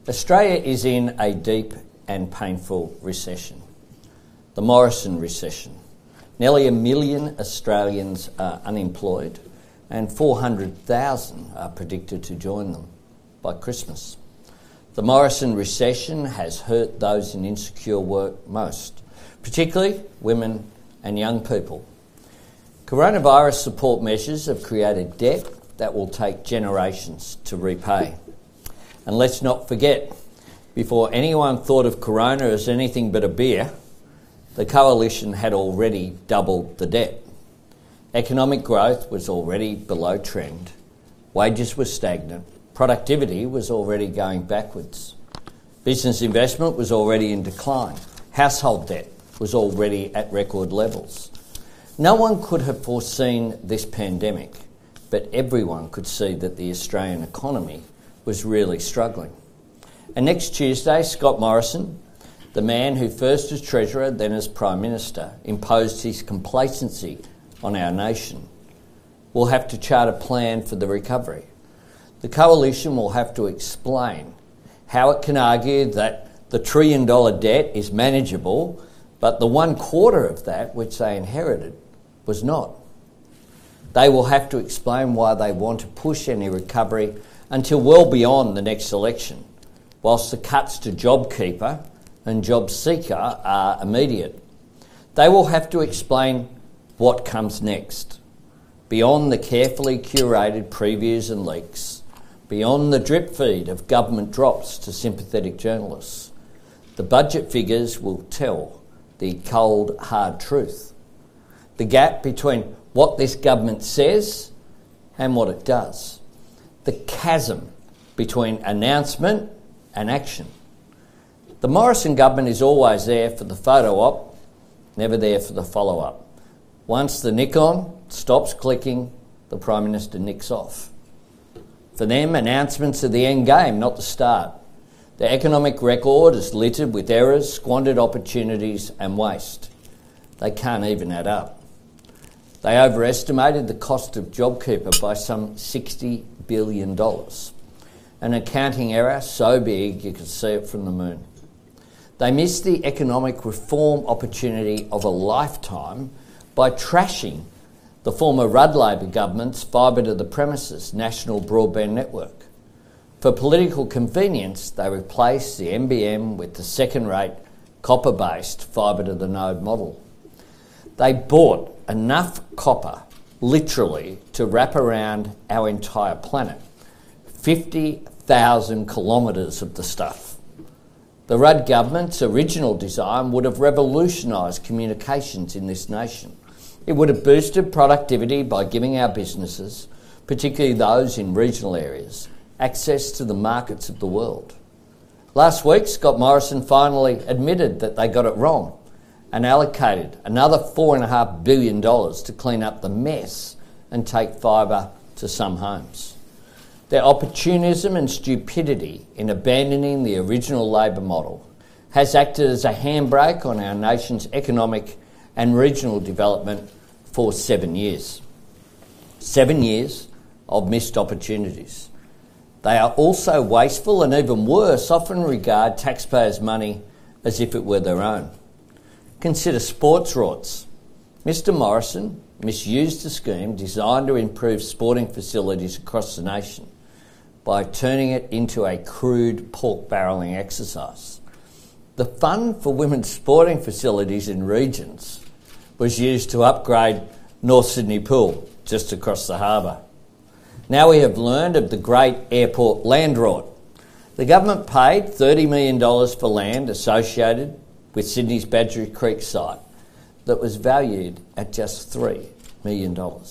Australia is in a deep and painful recession. The Morrison recession. Nearly 1 million Australians are unemployed and 400,000 are predicted to join them by Christmas. The Morrison recession has hurt those in insecure work most, particularly women and young people. Coronavirus support measures have created debt that will take generations to repay. And let's not forget, before anyone thought of Corona as anything but a beer, the Coalition had already doubled the debt. Economic growth was already below trend, wages were stagnant, productivity was already going backwards, business investment was already in decline, household debt was already at record levels. No one could have foreseen this pandemic, but everyone could see that the Australian economy was really struggling. And next Tuesday, Scott Morrison, the man who first as Treasurer, then as Prime Minister, imposed his complacency on our nation, will have to chart a plan for the recovery. The Coalition will have to explain how it can argue that the $1 trillion debt is manageable, but the 1/4 of that which they inherited was not. They will have to explain why they want to push any recovery until well beyond the next election, whilst the cuts to JobKeeper and JobSeeker are immediate. They will have to explain what comes next, beyond the carefully curated previews and leaks, beyond the drip feed of government drops to sympathetic journalists. The budget figures will tell the cold, hard truth. The gap between what this government says and what it does. The chasm between announcement and action. The Morrison government is always there for the photo op, never there for the follow-up. Once the Nikon stops clicking, the Prime Minister nicks off. For them, announcements are the end game, not the start. The economic record is littered with errors, squandered opportunities and waste. They can't even add up. They overestimated the cost of JobKeeper by some $60 billion. An accounting error so big you could see it from the moon. They missed the economic reform opportunity of a lifetime by trashing the former Rudd Labor government's fibre to the premises national broadband network. For political convenience, they replaced the NBN with the second-rate copper-based fibre to the node model. They bought enough copper, literally, to wrap around our entire planet. 50,000 kilometres of the stuff. The Rudd government's original design would have revolutionised communications in this nation. It would have boosted productivity by giving our businesses, particularly those in regional areas, access to the markets of the world. Last week, Scott Morrison finally admitted that they got it wrong and allocated another $4.5 billion to clean up the mess and take fibre to some homes. Their opportunism and stupidity in abandoning the original Labor model has acted as a handbrake on our nation's economic and regional development for 7 years. 7 years of missed opportunities. They are also wasteful and, even worse, often regard taxpayers' money as if it were their own. Consider sports rorts. Mr Morrison misused a scheme designed to improve sporting facilities across the nation by turning it into a crude pork barrelling exercise. The fund for women's sporting facilities in regions was used to upgrade North Sydney Pool just across the harbour. Now we have learned of the great airport land rort. The government paid $30 million for land associated with Sydney's Badgerys Creek site that was valued at just $3 million.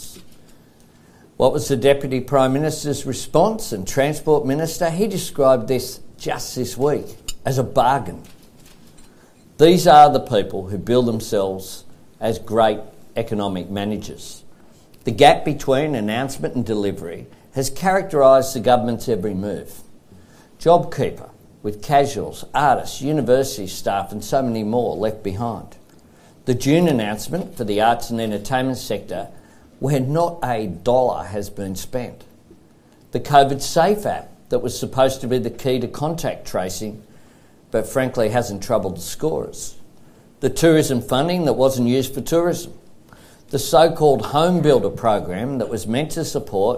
What was the Deputy Prime Minister's response and Transport Minister? He described this just this week as a bargain. These are the people who bill themselves as great economic managers. The gap between announcement and delivery has characterised the government's every move. JobKeeper, with casuals, artists, university staff and so many more left behind. The June announcement for the arts and entertainment sector, where not a dollar has been spent. The COVID Safe app that was supposed to be the key to contact tracing, but frankly hasn't troubled the scorers. The tourism funding that wasn't used for tourism. The so-called Home Builder program that was meant to support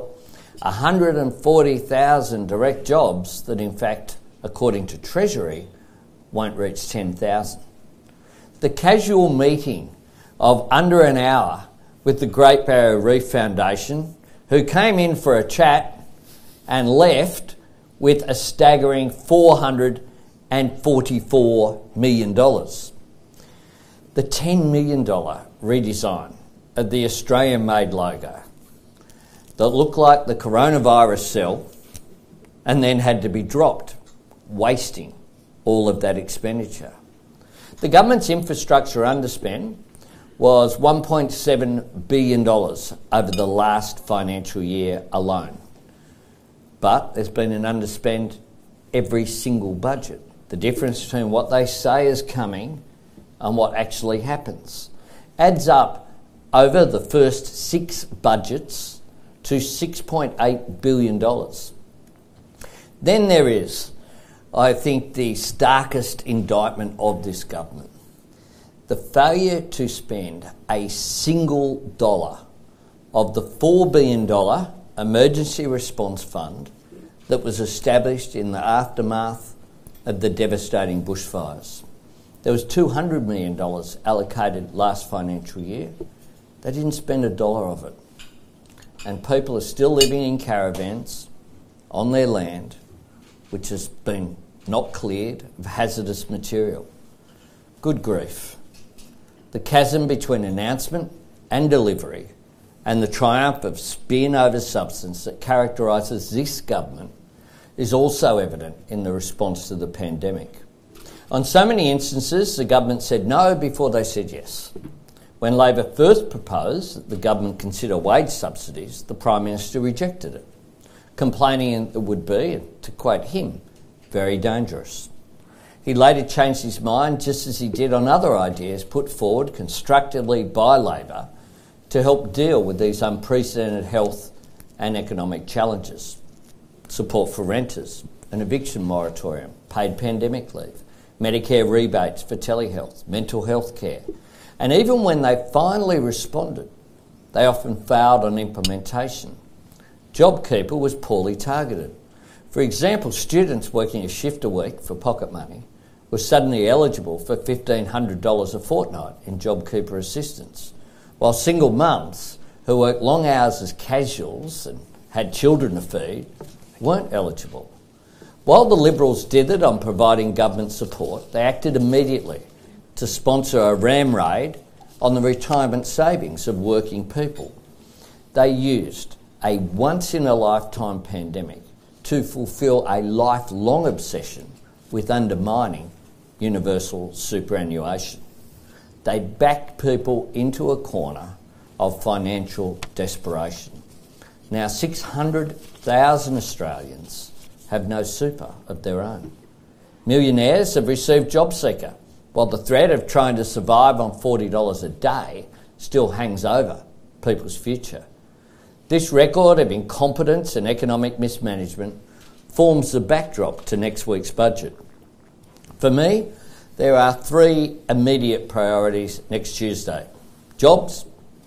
140,000 direct jobs that in fact, according to Treasury, won't reach 10,000. The casual meeting of under an hour with the Great Barrier Reef Foundation, who came in for a chat and left with a staggering $444 million. The $10 million redesign of the Australian-made logo that looked like the coronavirus cell and then had to be dropped, wasting all of that expenditure. The government's infrastructure underspend was $1.7 billion over the last financial year alone. But there's been an underspend every single budget. The difference between what they say is coming and what actually happens adds up over the first 6 budgets to $6.8 billion. Then there is, I think, the starkest indictment of this government. The failure to spend a single dollar of the $4 billion emergency response fund that was established in the aftermath of the devastating bushfires. There was $200 million allocated last financial year. They didn't spend a dollar of it. And people are still living in caravans on their land, which has been not cleared of hazardous material. Good grief. The chasm between announcement and delivery and the triumph of spin over substance that characterises this government is also evident in the response to the pandemic. On so many instances, the government said no before they said yes. When Labor first proposed that the government consider wage subsidies, the Prime Minister rejected it, complaining it would be, to quote him, very dangerous. He later changed his mind, just as he did on other ideas put forward constructively by Labor to help deal with these unprecedented health and economic challenges. Support for renters, an eviction moratorium, paid pandemic leave, Medicare rebates for telehealth, mental health care. And even when they finally responded, they often failed on implementation. JobKeeper was poorly targeted. For example, students working a shift a week for pocket money were suddenly eligible for $1,500 a fortnight in JobKeeper assistance, while single mums who worked long hours as casuals and had children to feed weren't eligible. While the Liberals dithered on providing government support, they acted immediately to sponsor a ram raid on the retirement savings of working people. They used a once-in-a-lifetime pandemic to fulfil a lifelong obsession with undermining universal superannuation. They backed people into a corner of financial desperation. Now 600,000 Australians have no super of their own. Millionaires have received JobSeeker, while the threat of trying to survive on $40 a day still hangs over people's future. This record of incompetence and economic mismanagement forms the backdrop to next week's budget. For me, there are 3 immediate priorities next Tuesday. Jobs,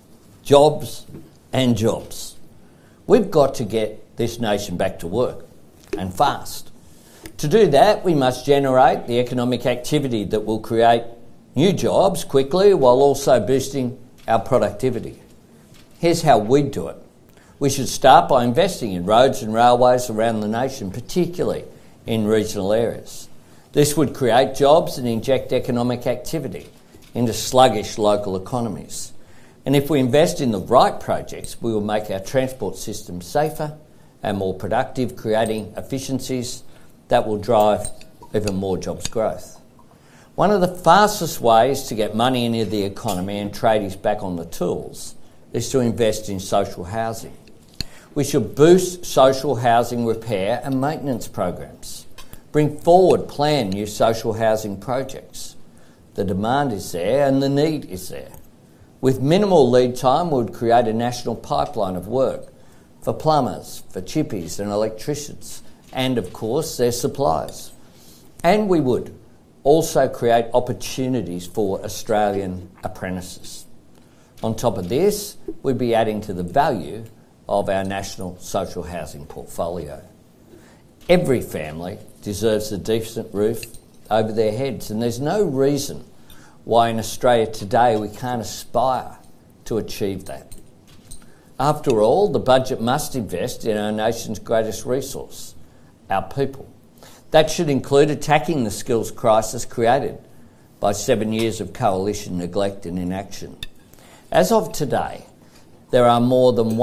jobs and jobs. We've got to get this nation back to work, and fast. To do that, we must generate the economic activity that will create new jobs quickly while also boosting our productivity. Here's how we do it. We should start by investing in roads and railways around the nation, particularly in regional areas. This would create jobs and inject economic activity into sluggish local economies. And if we invest in the right projects, we will make our transport system safer and more productive, creating efficiencies that will drive even more jobs growth. One of the fastest ways to get money into the economy and tradies back on the tools is to invest in social housing. We should boost social housing repair and maintenance programs, bring forward planned new social housing projects. The demand is there and the need is there. With minimal lead time, we would create a national pipeline of work for plumbers, for chippies and electricians, and, of course, their suppliers. And we would also create opportunities for Australian apprentices. On top of this, we'd be adding to the value of our national social housing portfolio. Every family deserves a decent roof over their heads, and there's no reason why in Australia today we can't aspire to achieve that. After all, the budget must invest in our nation's greatest resource, our people. That should include attacking the skills crisis created by 7 years of coalition neglect and inaction. As of today, there are more than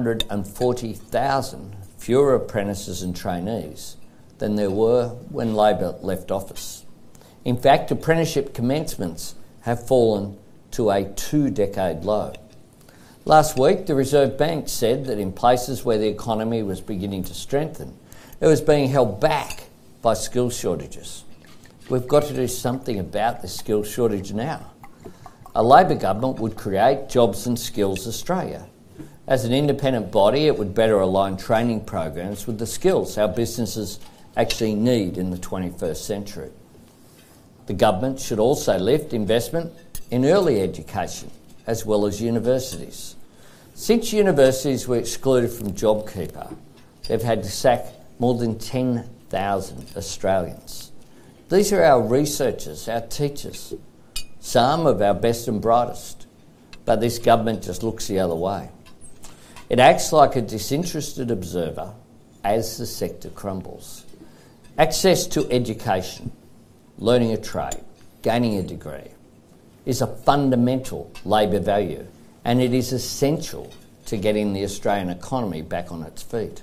140,000 fewer apprentices and trainees than there were when Labor left office. In fact, apprenticeship commencements have fallen to a 2-decade low. Last week, the Reserve Bank said that in places where the economy was beginning to strengthen, it was being held back by skills shortages. We've got to do something about this skills shortage now. A Labor government would create Jobs and Skills Australia. As an independent body, it would better align training programs with the skills our businesses actually need in the 21st century. The government should also lift investment in early education as well as universities. Since universities were excluded from JobKeeper, they've had to sack more than 10,000 Australians. These are our researchers, our teachers, some of our best and brightest, but this government just looks the other way. It acts like a disinterested observer as the sector crumbles. Access to education, learning a trade, gaining a degree, is a fundamental Labor value, and it is essential to getting the Australian economy back on its feet.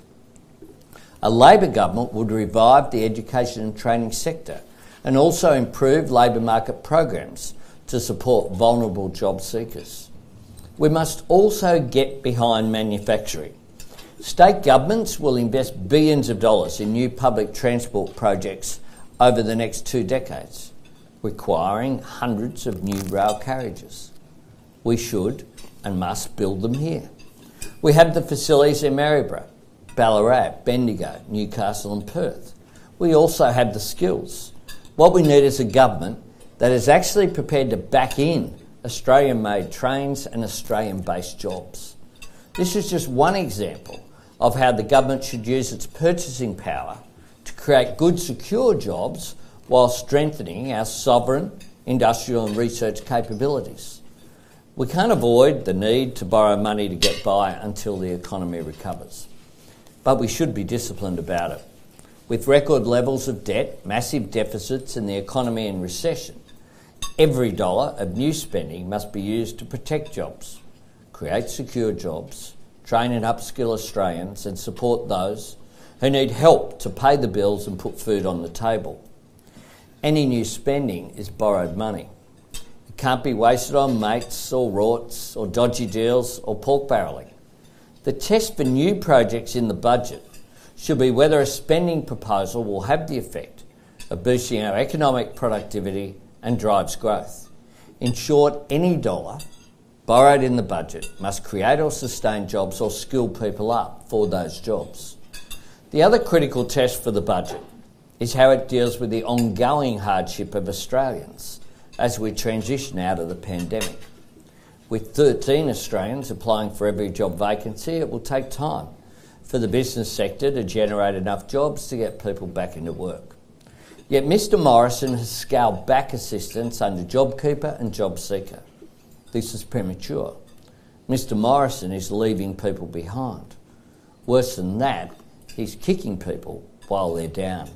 A Labor government would revive the education and training sector and also improve labour market programs to support vulnerable job seekers. We must also get behind manufacturing. State governments will invest billions of dollars in new public transport projects over the next 2 decades, requiring hundreds of new rail carriages. We should and must build them here. We have the facilities in Maryborough, Ballarat, Bendigo, Newcastle and Perth. We also have the skills. What we need is a government that is actually prepared to back in Australian-made trains and Australian-based jobs. This is just one example of how the government should use its purchasing power to create good, secure jobs while strengthening our sovereign industrial and research capabilities. We can't avoid the need to borrow money to get by until the economy recovers, but we should be disciplined about it. With record levels of debt, massive deficits and the economy in recession, every dollar of new spending must be used to protect jobs, create secure jobs, train and upskill Australians and support those who need help to pay the bills and put food on the table. Any new spending is borrowed money. It can't be wasted on mates or rorts or dodgy deals or pork barrelling. The test for new projects in the budget should be whether a spending proposal will have the effect of boosting our economic productivity and drives growth. In short, any dollar borrowed in the budget must create or sustain jobs or skill people up for those jobs. The other critical test for the budget is how it deals with the ongoing hardship of Australians as we transition out of the pandemic. With 13 Australians applying for every job vacancy, it will take time for the business sector to generate enough jobs to get people back into work. Yet Mr Morrison has scaled back assistance under JobKeeper and JobSeeker. This is premature. Mr Morrison is leaving people behind. Worse than that, he's kicking people while they're down.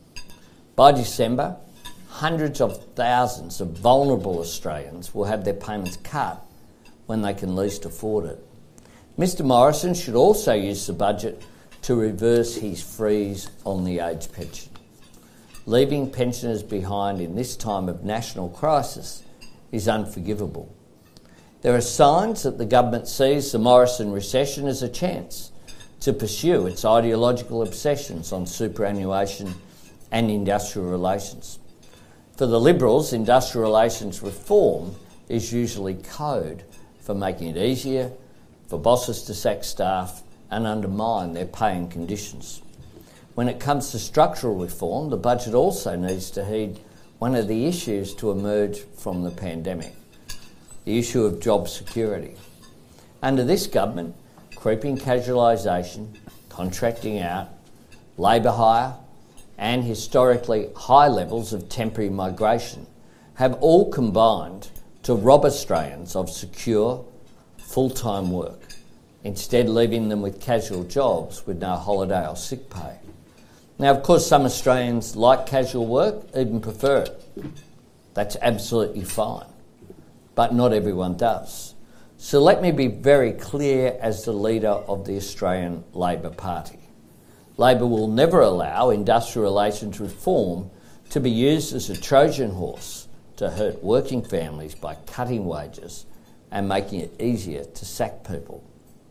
By December, hundreds of thousands of vulnerable Australians will have their payments cut when they can least afford it. Mr Morrison should also use the budget to reverse his freeze on the age pension. Leaving pensioners behind in this time of national crisis is unforgivable. There are signs that the government sees the Morrison recession as a chance to pursue its ideological obsessions on superannuation and industrial relations. For the Liberals, industrial relations reform is usually code for making it easier for bosses to sack staff and undermine their pay and conditions. When it comes to structural reform, the budget also needs to heed one of the issues to emerge from the pandemic, the issue of job security. Under this government, creeping casualisation, contracting out, labour hire and historically high levels of temporary migration have all combined to rob Australians of secure, full-time work, instead leaving them with casual jobs with no holiday or sick pay. Now, of course, some Australians like casual work, even prefer it. That's absolutely fine. But not everyone does. So let me be very clear as the leader of the Australian Labor Party. Labor will never allow industrial relations reform to be used as a Trojan horse to hurt working families by cutting wages and making it easier to sack people.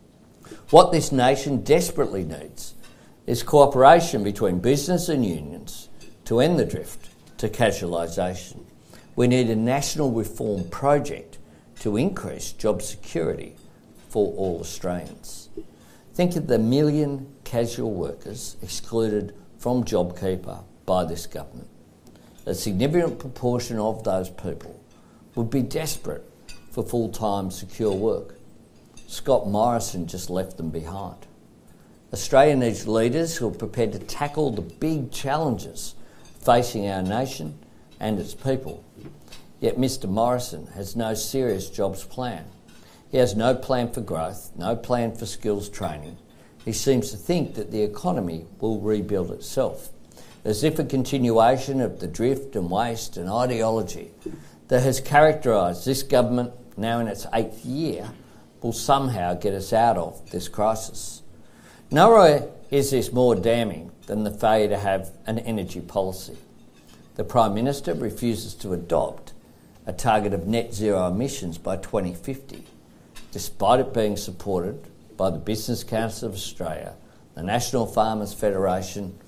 What this nation desperately needs is cooperation between business and unions to end the drift to casualisation. We need a national reform project to increase job security for all Australians. Think of the 1 million casual workers excluded from JobKeeper by this government. A significant proportion of those people would be desperate for full-time secure work. Scott Morrison just left them behind. Australia needs leaders who are prepared to tackle the big challenges facing our nation and its people. Yet Mr Morrison has no serious jobs plan. He has no plan for growth, no plan for skills training. He seems to think that the economy will rebuild itself, as if a continuation of the drift and waste and ideology that has characterised this government now in its 8th year will somehow get us out of this crisis. Nowhere is this more damning than the failure to have an energy policy. The Prime Minister refuses to adopt a target of net zero emissions by 2050, despite it being supported by the Business Council of Australia, the National Farmers Federation,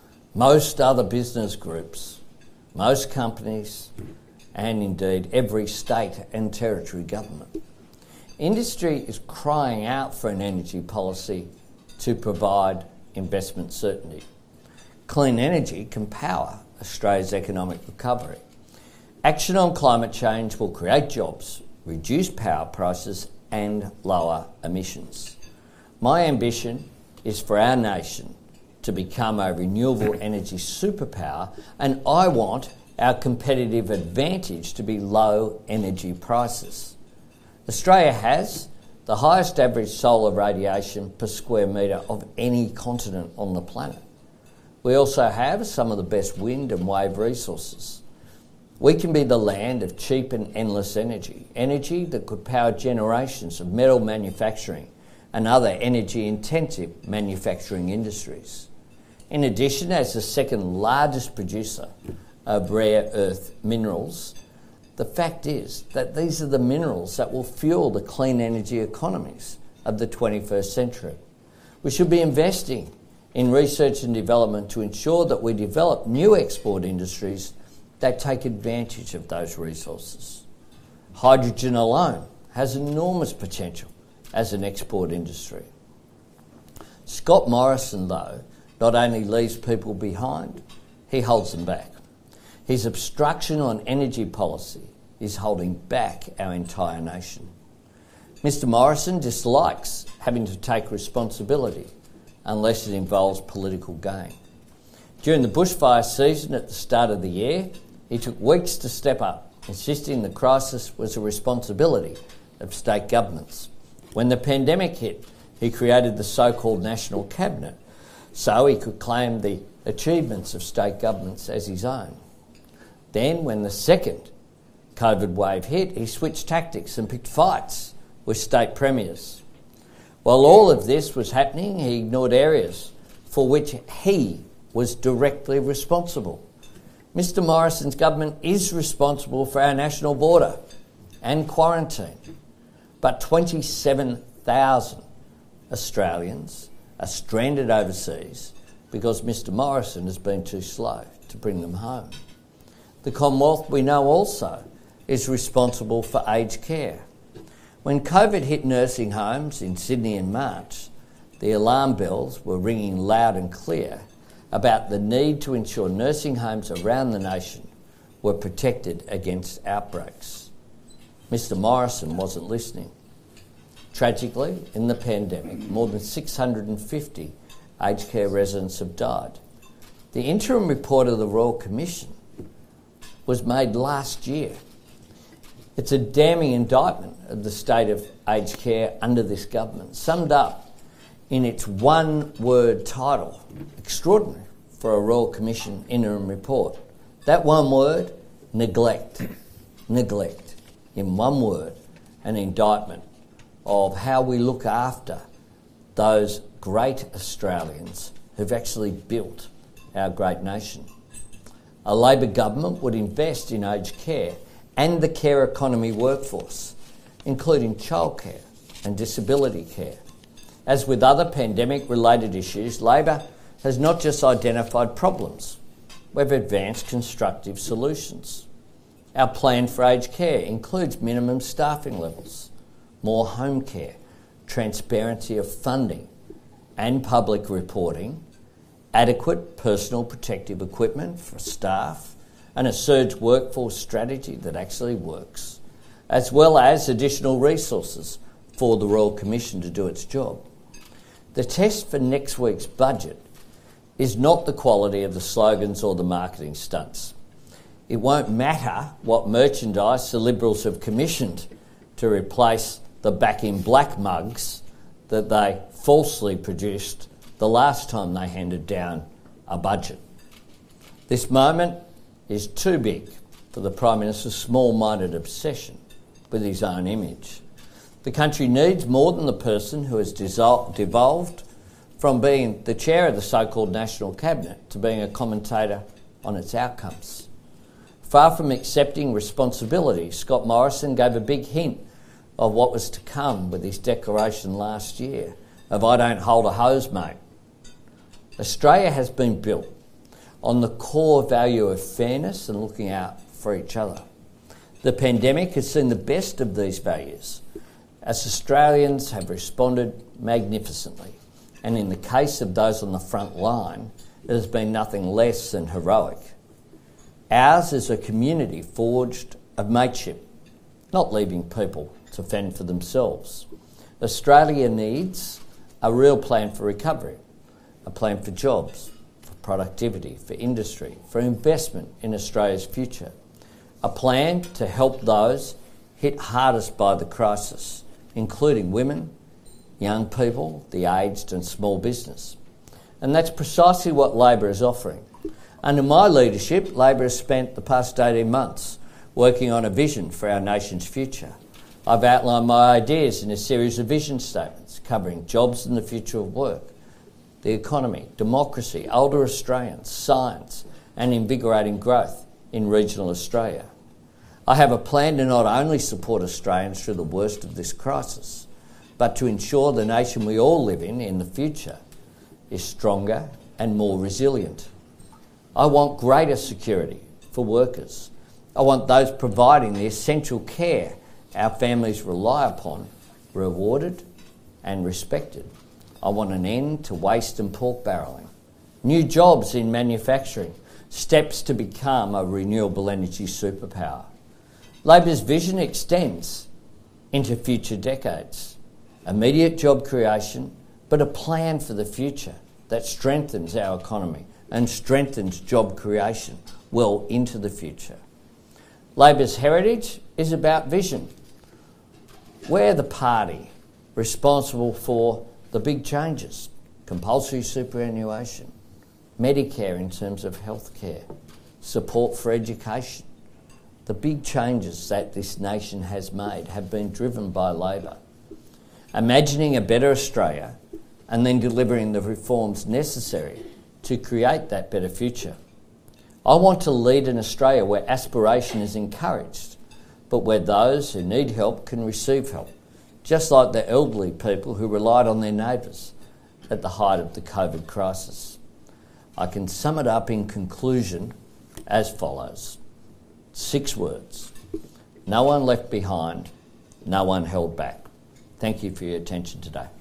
most other business groups, most companies, and indeed every state and territory government. Industry is crying out for an energy policy to provide investment certainty. Clean energy can power Australia's economic recovery. Action on climate change will create jobs, reduce power prices and lower emissions. My ambition is for our nation to become a renewable energy superpower, and I want our competitive advantage to be low energy prices. Australia has the highest average solar radiation per square metre of any continent on the planet. We also have some of the best wind and wave resources. We can be the land of cheap and endless energy, energy that could power generations of metal manufacturing and other energy-intensive manufacturing industries. In addition, as the second largest producer of rare earth minerals, the fact is that these are the minerals that will fuel the clean energy economies of the 21st century. We should be investing in research and development to ensure that we develop new export industries that take advantage of those resources. Hydrogen alone has enormous potential as an export industry. Scott Morrison, though, not only leaves people behind, he holds them back. His obstruction on energy policy is holding back our entire nation. Mr Morrison dislikes having to take responsibility unless it involves political gain. During the bushfire season at the start of the year, he took weeks to step up, insisting the crisis was a responsibility of state governments. When the pandemic hit, he created the so-called National Cabinet so he could claim the achievements of state governments as his own. Then, when the second COVID wave hit, he switched tactics and picked fights with state premiers. While all of this was happening, he ignored areas for which he was directly responsible. Mr Morrison's government is responsible for our national border and quarantine, but 27,000 Australians are stranded overseas because Mr Morrison has been too slow to bring them home. The Commonwealth, we know also, is responsible for aged care. When COVID hit nursing homes in Sydney in March, the alarm bells were ringing loud and clear about the need to ensure nursing homes around the nation were protected against outbreaks. Mr Morrison wasn't listening. Tragically, in the pandemic, more than 650 aged care residents have died. The interim report of the Royal Commission was made last year. It's a damning indictment of the state of aged care under this government, summed up in its one-word title, extraordinary for a Royal Commission interim report. That one word, neglect. Neglect. In one word, an indictment of how we look after those great Australians who've actually built our great nation. A Labor government would invest in aged care and the care economy workforce, including childcare and disability care. As with other pandemic-related issues, Labor has not just identified problems, we've advanced constructive solutions. Our plan for aged care includes minimum staffing levels, more home care, transparency of funding and public reporting, adequate personal protective equipment for staff, and a surge workforce strategy that actually works, as well as additional resources for the Royal Commission to do its job. The test for next week's budget is not the quality of the slogans or the marketing stunts. It won't matter what merchandise the Liberals have commissioned to replace the Back in Black mugs that they falsely produced the last time they handed down a budget. This moment is too big for the Prime Minister's small-minded obsession with his own image. The country needs more than the person who has devolved from being the chair of the so-called National Cabinet to being a commentator on its outcomes. Far from accepting responsibility, Scott Morrison gave a big hint of what was to come with his declaration last year of "I don't hold a hose, mate." Australia has been built on the core value of fairness and looking out for each other. The pandemic has seen the best of these values, as Australians have responded magnificently, and in the case of those on the front line, it has been nothing less than heroic. Ours is a community forged of mateship, not leaving people to fend for themselves. Australia needs a real plan for recovery, a plan for jobs, for productivity, for industry, for investment in Australia's future, a plan to help those hit hardest by the crisis, including women, young people, the aged and small business. And that's precisely what Labor is offering. Under my leadership, Labor has spent the past 18 months working on a vision for our nation's future. I've outlined my ideas in a series of vision statements covering jobs and the future of work, the economy, democracy, older Australians, science and invigorating growth in regional Australia. I have a plan to not only support Australians through the worst of this crisis, but to ensure the nation we all live in the future is stronger and more resilient. I want greater security for workers. I want those providing the essential care our families rely upon rewarded and respected. I want an end to waste and pork barrelling, new jobs in manufacturing, steps to become a renewable energy superpower. Labor's vision extends into future decades. Immediate job creation, but a plan for the future that strengthens our economy and strengthens job creation well into the future. Labor's heritage is about vision. We're the party responsible for the big changes: compulsory superannuation, Medicare in terms of healthcare, support for education. The big changes that this nation has made have been driven by Labor. Imagining a better Australia and then delivering the reforms necessary to create that better future. I want to lead an Australia where aspiration is encouraged, but where those who need help can receive help, just like the elderly people who relied on their neighbours at the height of the COVID crisis. I can sum it up in conclusion as follows. 6 words. No one left behind, no one held back. Thank you for your attention today.